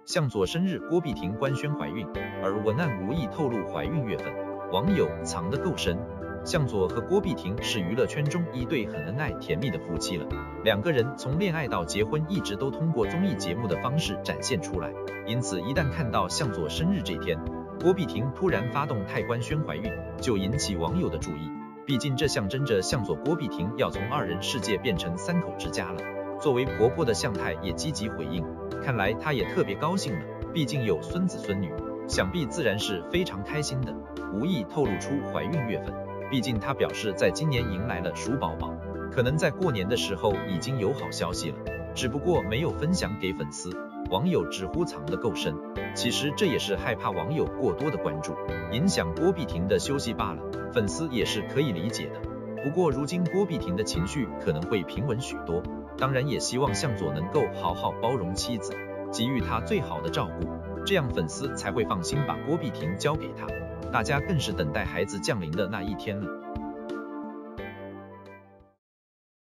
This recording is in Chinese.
向佐生日，郭碧婷官宣怀孕，而文案无意透露怀孕月份，网友藏得够深。向佐和郭碧婷是娱乐圈中一对很恩爱甜蜜的夫妻了，两个人从恋爱到结婚一直都通过综艺节目的方式展现出来，因此一旦看到向佐生日这天，郭碧婷突然发动态官宣怀孕，就引起网友的注意。毕竟这象征着向佐郭碧婷要从二人世界变成三口之家了。作为婆婆的向太也积极回应，看来她也特别高兴了，毕竟有孙子孙女，想必自然是非常开心的，无意透露出怀孕月份。毕竟她表示在今年迎来了鼠宝宝，可能在过年的时候已经有好消息了，只不过没有分享给粉丝。网友直呼藏得够深，其实这也是害怕网友过多的关注，影响郭碧婷的休息罢了，粉丝也是可以理解的。不过如今郭碧婷的情绪可能会平稳许多，当然也希望向佐能够好好包容妻子，给予她最好的照顾，这样粉丝才会放心把郭碧婷交给他，大家更是等待孩子降临的那一天了。